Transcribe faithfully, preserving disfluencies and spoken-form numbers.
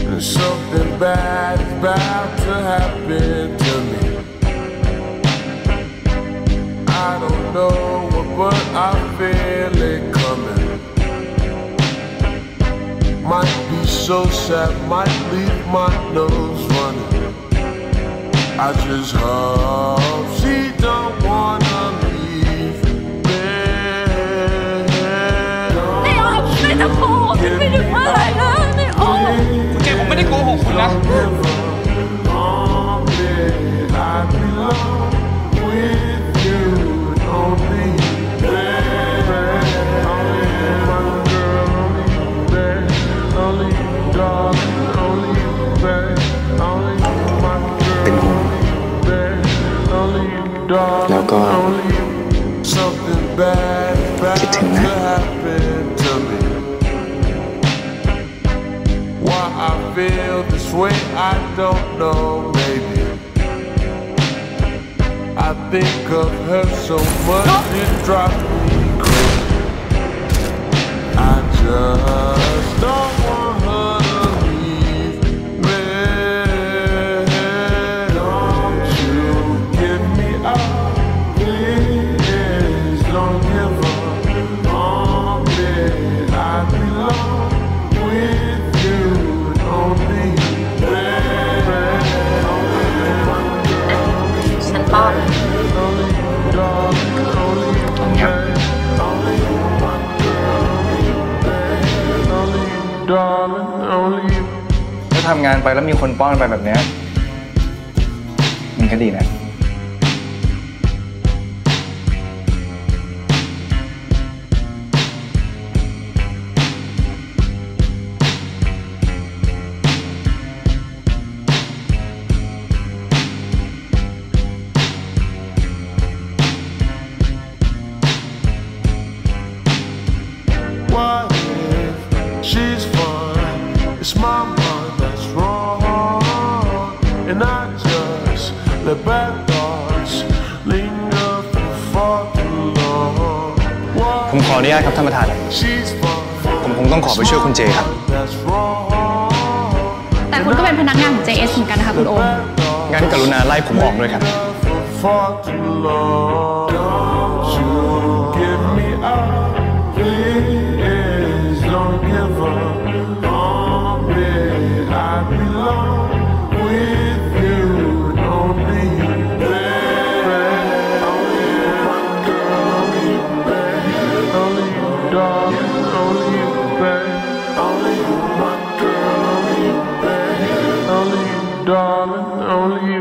Something bad is about to happen to me. I don't know what, but I feel it coming. Might be so sad, might leave my nose running. I just hope she don't wanna leave me. ไม่ออกไม่ต้องโกหกฉันไม่ได้ว่าอะไรนะไม่ออกคุณเจผมไม่ได้โกหกคุณนะเป็นห่วงแล้วก็คิดถึงนะ Why I feel this way, I don't know, maybe I think of her so much, it drives me crazy. I just don't want her to leave me. Don't you give me up, please. Don't give up on me. I belong with you, only you. ฉันป้อนถ้าทำงานไปแล้วมีคนป้อนไปแบบนี้มันก็ดีนะ She's fine, it's my mind that's wrong, and I just let bad thoughts linger for far too long. ผมขออนุญาตครับท่านประธานผมคงต้องขอไปช่วยคุณเจครับแต่คุณก็เป็นพนักงานของ เจ เอส เหมือนกันนะคะคุณโอมงั้นกรุณาไล่ผมออกด้วยครับ Darling, only you.